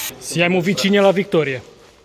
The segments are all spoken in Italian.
Siamo vicini alla vittoria.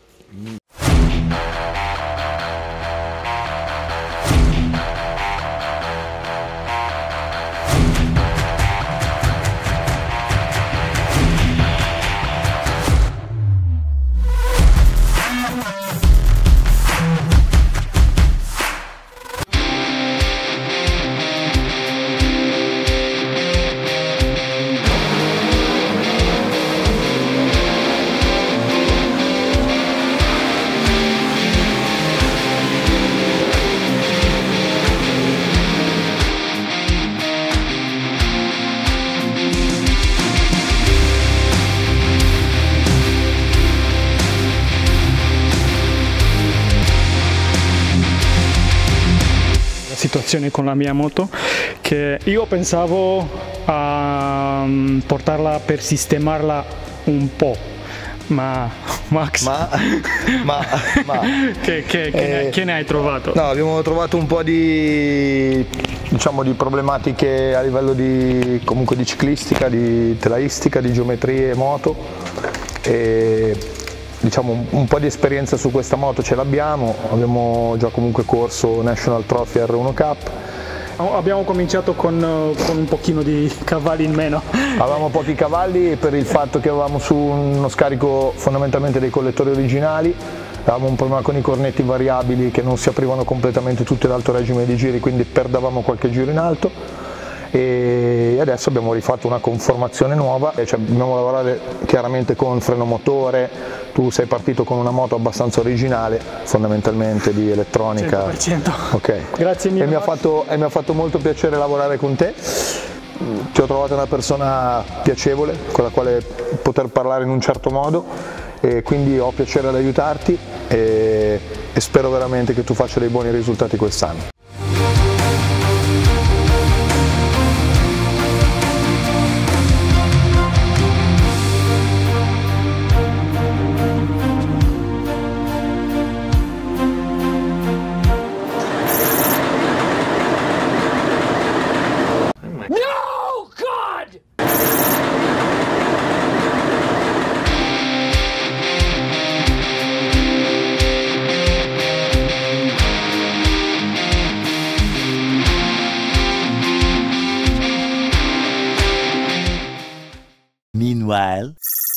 Situazione con la mia moto che io pensavo a portarla per sistemarla un po', ma Max, che ne hai trovato? No, abbiamo trovato un po' di, diciamo, di problematiche a livello di, comunque, di ciclistica, di telaistica, di geometrie moto, e diciamo un po' di esperienza su questa moto ce l'abbiamo. Abbiamo già comunque corso National Trophy R1 Cup. Abbiamo cominciato con un pochino di cavalli in meno. Avevamo pochi cavalli per il fatto che avevamo su uno scarico fondamentalmente dei collettori originali, avevamo un problema con i cornetti variabili che non si aprivano completamente tutti ad alto regime di giri, quindi perdevamo qualche giro in alto, e adesso abbiamo rifatto una conformazione nuova, e cioè dobbiamo lavorare chiaramente con freno motore. Tu sei partito con una moto abbastanza originale, fondamentalmente di elettronica. 100%. Ok. Grazie mille. E mi ha fatto molto piacere lavorare con te. Ti ho trovato una persona piacevole, con la quale poter parlare in un certo modo, e quindi ho piacere ad aiutarti, e spero veramente che tu faccia dei buoni risultati quest'anno. Meanwhile,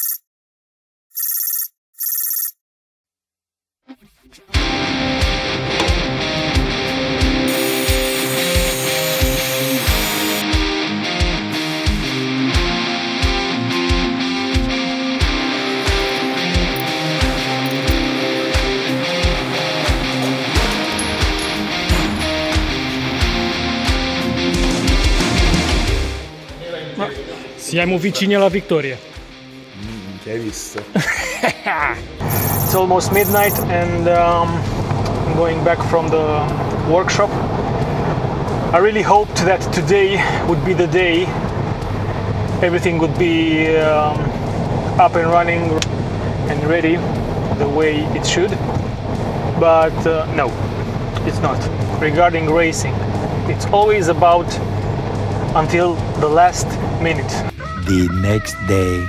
Siamo vicini alla vittoria. Che hai visto? It's almost midnight and I'm going back from the workshop. I really hoped that today would be the day. Everything would be up and running and ready the way it should. But no, it's not. Regarding racing, it's always about until the last minute. the next day.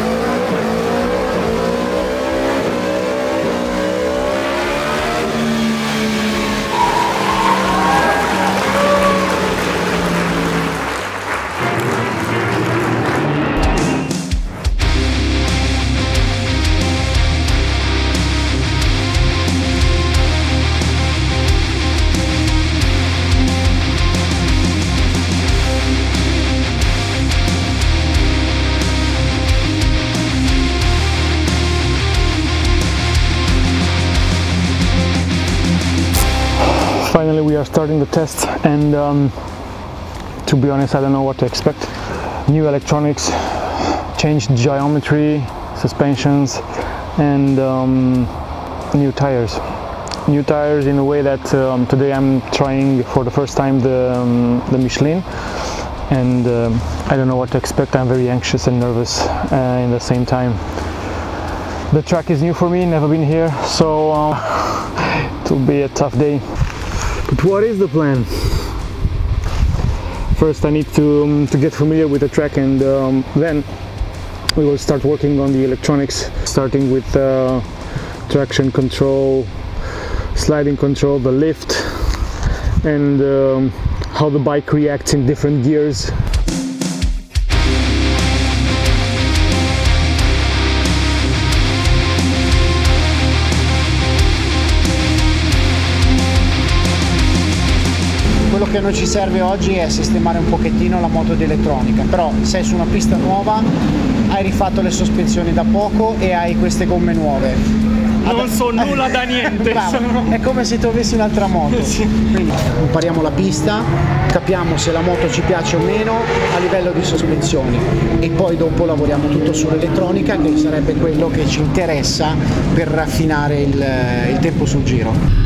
Finally we are starting the test, and to be honest, I don't know what to expect. New electronics, changed geometry, suspensions, and new tires. New tires in a way that today I'm trying for the first time the Michelin, and I don't know what to expect. I'm very anxious and nervous in the same time. The track is new for me, never been here, so it will be a tough day. But what is the plan? First I need to get familiar with the track, and then we will start working on the electronics, starting with traction control, sliding control, the lift, and how the bike reacts in different gears. Quello che a noi ci serve oggi è sistemare un pochettino la moto di elettronica, però sei su una pista nuova, hai rifatto le sospensioni da poco e hai queste gomme nuove. Non so nulla da niente. Bravo, è come se tu avessi un'altra moto. Sì. Quindi impariamo la pista, capiamo se la moto ci piace o meno a livello di sospensioni e poi dopo lavoriamo tutto sull'elettronica, che sarebbe quello che ci interessa per raffinare il tempo sul giro.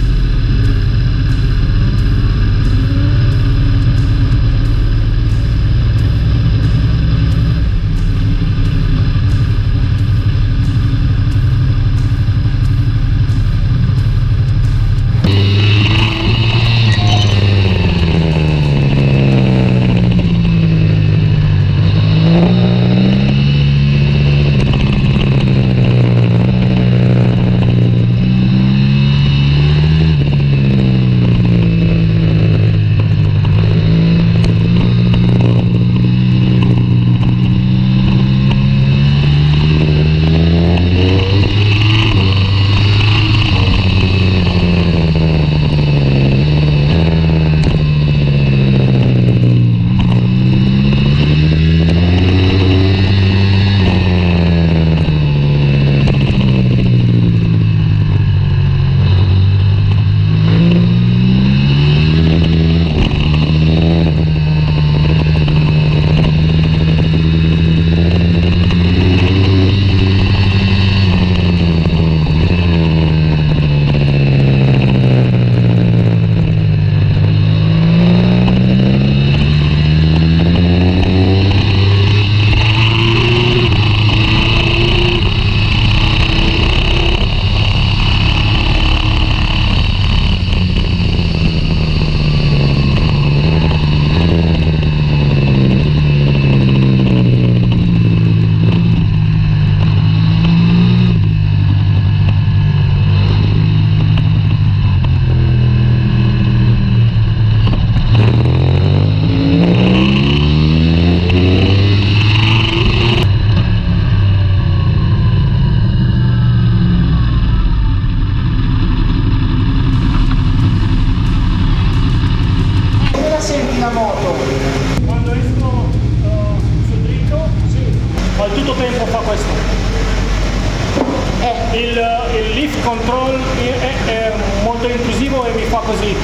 Il lift control è molto intrusivo e mi fa così.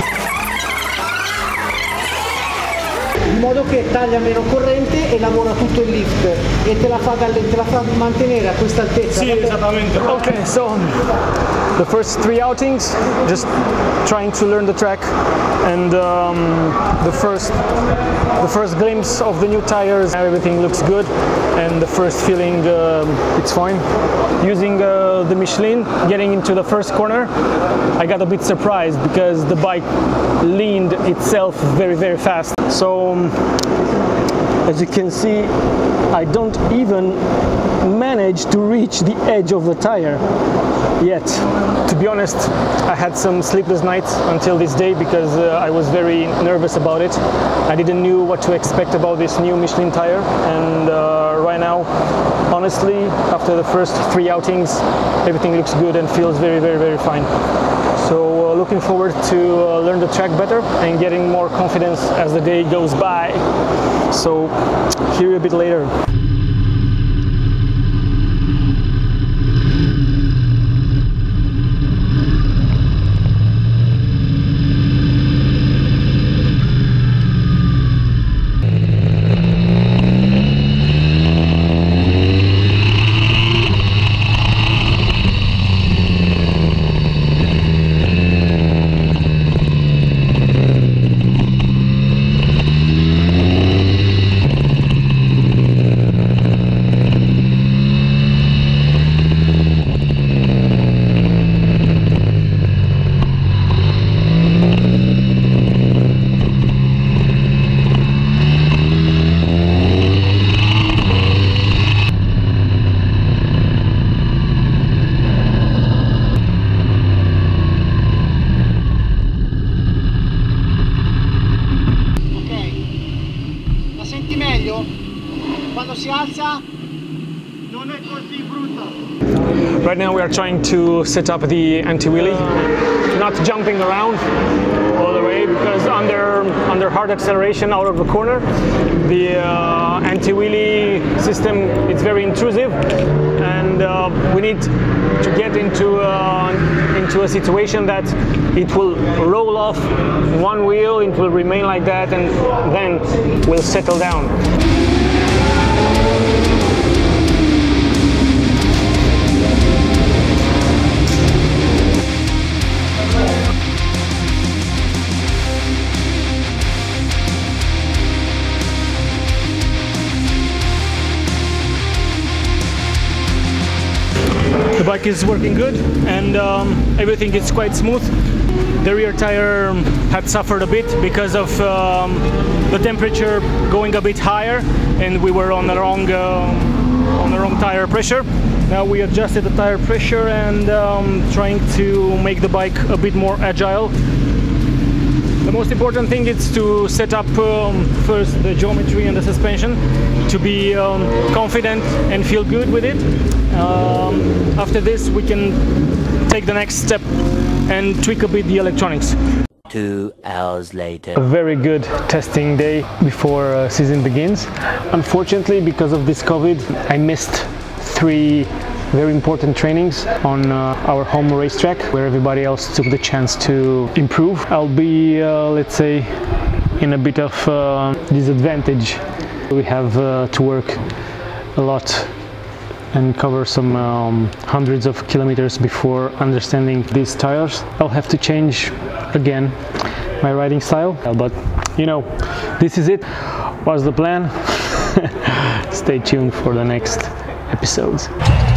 In modo che taglia meno corrente e lavora tutto il lift e te la fa mantenere a questa altezza. Sì, esattamente. Okay, so the first 3 outings, just trying to learn the track, and the first glimpse of the new tires, everything looks good, and the first feeling it's fine. Using the Michelin, getting into the first corner, I got a bit surprised because the bike leaned itself very, very fast. So as you can see, I don't even manage to reach the edge of the tire yet. To be honest, I had some sleepless nights until this day because I was very nervous about it. I didn't know what to expect about this new Michelin tire, and right now, honestly, after the first 3 outings, everything looks good and feels very, very, very fine. So looking forward to learn the track better and getting more confidence as the day goes by. So hear you a bit later. Right now we are trying to set up the anti-wheelie, not jumping around all the way, because under hard acceleration out of the corner, the anti-wheelie system is very intrusive, and we need to get into a situation that it will roll off one wheel, it will remain like that, and then will settle down. The bike is working good, and everything is quite smooth. The rear tire had suffered a bit because of the temperature going a bit higher, and we were on the wrong tire pressure. Now we adjusted the tire pressure and trying to make the bike a bit more agile. The most important thing is to set up first the geometry and the suspension, to be confident and feel good with it. After this we can take the next step and tweak a bit the electronics. 2 hours later. A very good testing day before season begins. Unfortunately, because of this COVID, I missed 3 very important trainings on our home racetrack, where everybody else took the chance to improve. I'll be, let's say, in a bit of disadvantage. We have to work a lot and cover some hundreds of kilometers before understanding these tires. I'll have to change again my riding style, but you know, this is it. What's the plan? Stay tuned for the next episodes.